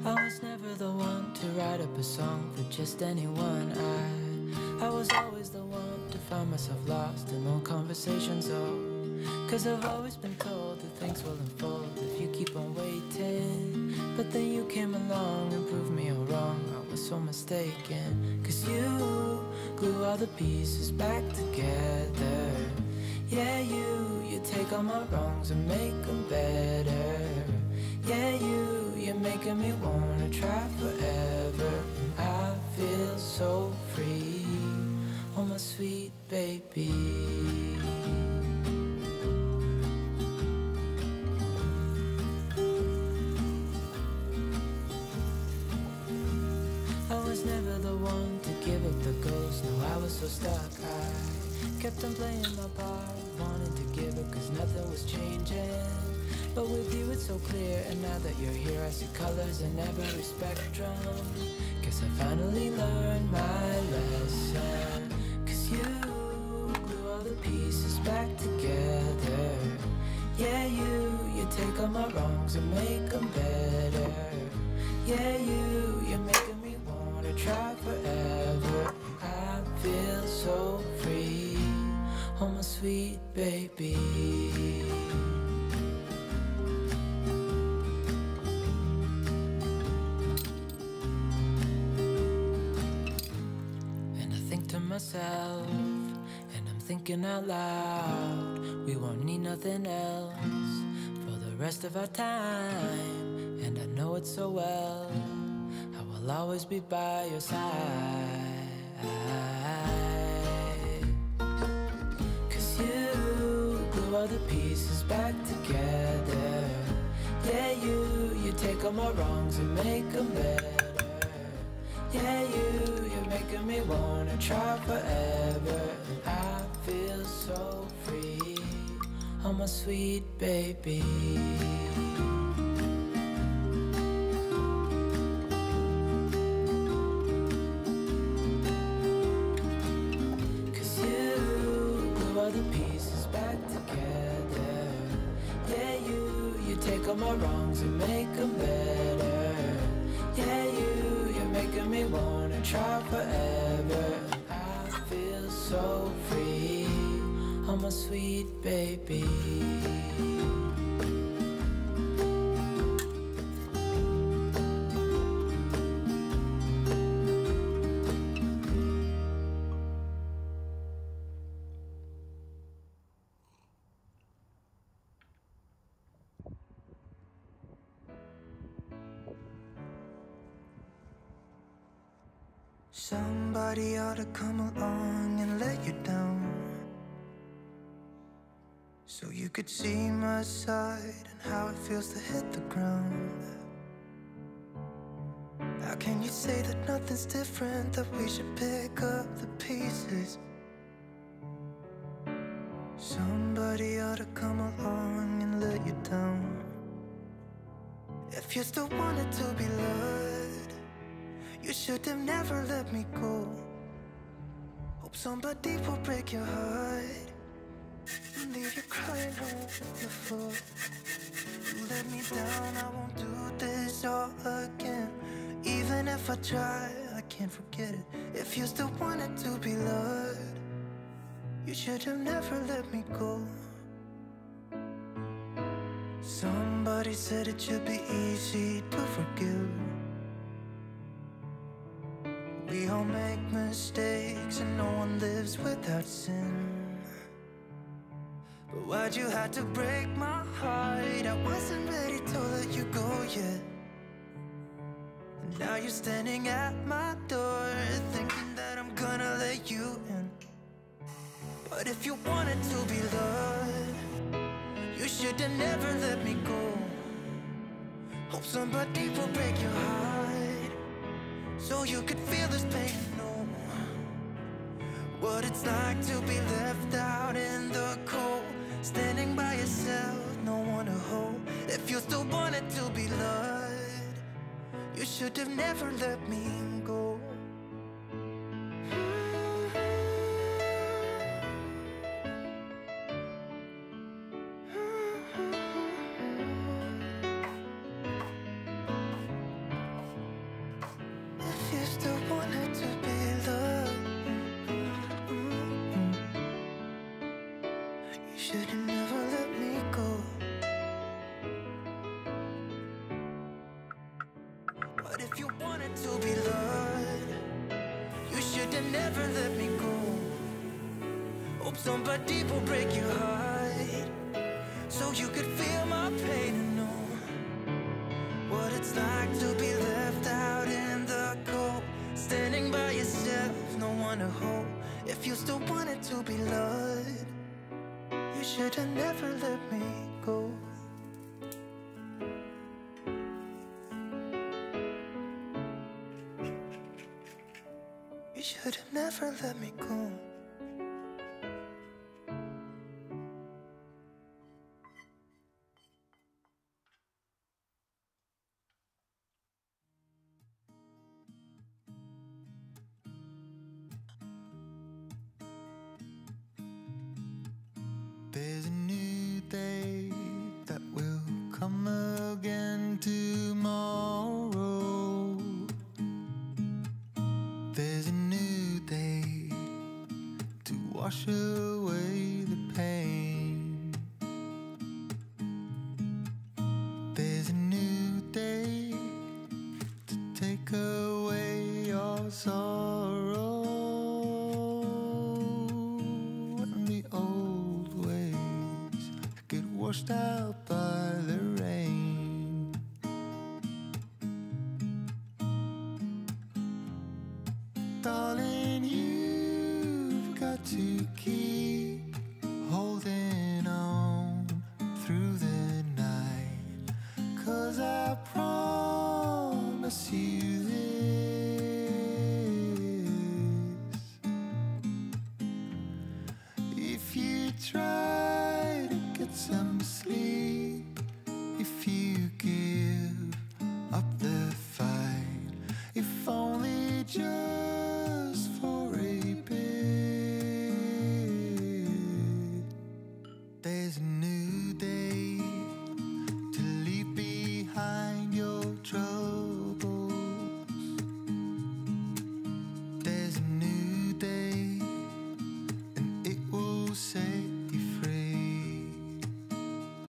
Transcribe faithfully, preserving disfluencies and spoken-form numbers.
I was never the one to write up a song for just anyone. I, I was always the one to find myself lost in long conversations. Oh, cause I've always been told that things will unfold if you keep on waiting. But then you came along and proved me all wrong. I was so mistaken. Cause you glue all the pieces back together. Yeah, you, you take all my wrongs and make them better. Yeah, you, you're making me wanna try forever. And I feel so free, oh my sweet baby. I was never the one to give up the ghost. No, I was so stuck. I kept on playing my part, wanted to give up cause nothing was changing. But with you it's so clear, and now that you're here I see colors in every spectrum. Guess I finally learned my lesson. Cause you glue all the pieces back together. Yeah, you, you take all my wrongs and make them better. Yeah, you, you're making me wanna try forever. I feel so free, oh my sweet baby. Myself, and I'm thinking out loud, we won't need nothing else for the rest of our time. And I know it so well, I will always be by your side. Cause you glue all the pieces back together. Yeah, you, you take all my wrongs and make them better. Yeah, you, you're making me wanna try forever. And I feel so free, oh my sweet baby. Cause you glue all the pieces back together. Yeah, you, you take all my wrongs and make them better. Yeah, you, you're making me wanna try forever. And I feel so free, oh my sweet baby. Somebody ought to come along and let you down, so you could see my side and how it feels to hit the ground. How can you say that nothing's different, that we should pick up the pieces? Somebody ought to come along and let you down. If you still wanted to be loved, you should have never let me go. Hope somebody will break your heart and leave you crying on the floor. You let me down, I won't do this all again. Even if I try, I can't forget it. If you still wanted to be loved, you should have never let me go. Somebody said it should be easy to forgive. We all make mistakes and no one lives without sin. But why'd you have to break my heart? I wasn't ready to let you go yet. And now you're standing at my door, thinking that I'm gonna let you in. But if you wanted to be loved, you should have never let me go. Hope somebody will break your heart, so you could feel this pain and know what it's like to be left out in the cold, standing by yourself, no one to hold. If you still wanted to be loved, you should have never let me go. if you wanted to be loved, you should have never let me go. Hope somebody will break your heart, so you could feel my pain and know what it's like to be left out in the cold, standing by yourself, no one to hold. If you still wanted to be loved, you should have never let me go. You should have never let me go. There's a new day that will come again tomorrow. There's a new day to wash away the pain. There's a new day to take away your sorrow. And the old ways get washed out by the rain. Darling, you've got to keep holding on through the night, 'cause I promise you this: if you try to get some sleep, if you give up the fight, if only just for a bit, there's a new day to leave behind your troubles. There's a new day, and it will say